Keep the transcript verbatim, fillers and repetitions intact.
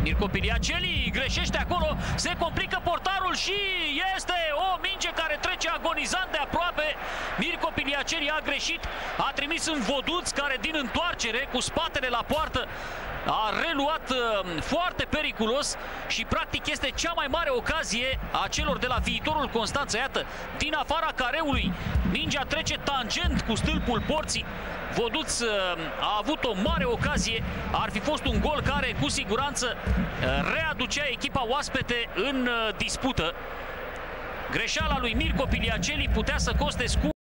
Mirko Piliaceli greșește acolo, se complică portarul și este o minge care trece agonizant de aproape. Mirko Piliaceli a greșit, a trimis în Voduț, care din întoarcere cu spatele la poartă a reluat uh, foarte periculos și practic este cea mai mare ocazie a celor de la Viitorul Constanța. Iată, din afara careului, mingea trece tangent cu stâlpul porții. Voduț uh, a avut o mare ocazie, ar fi fost un gol care cu siguranță uh, readucea echipa oaspete în uh, dispută. Greșeala lui Mirko Piliaceli putea să coste scump.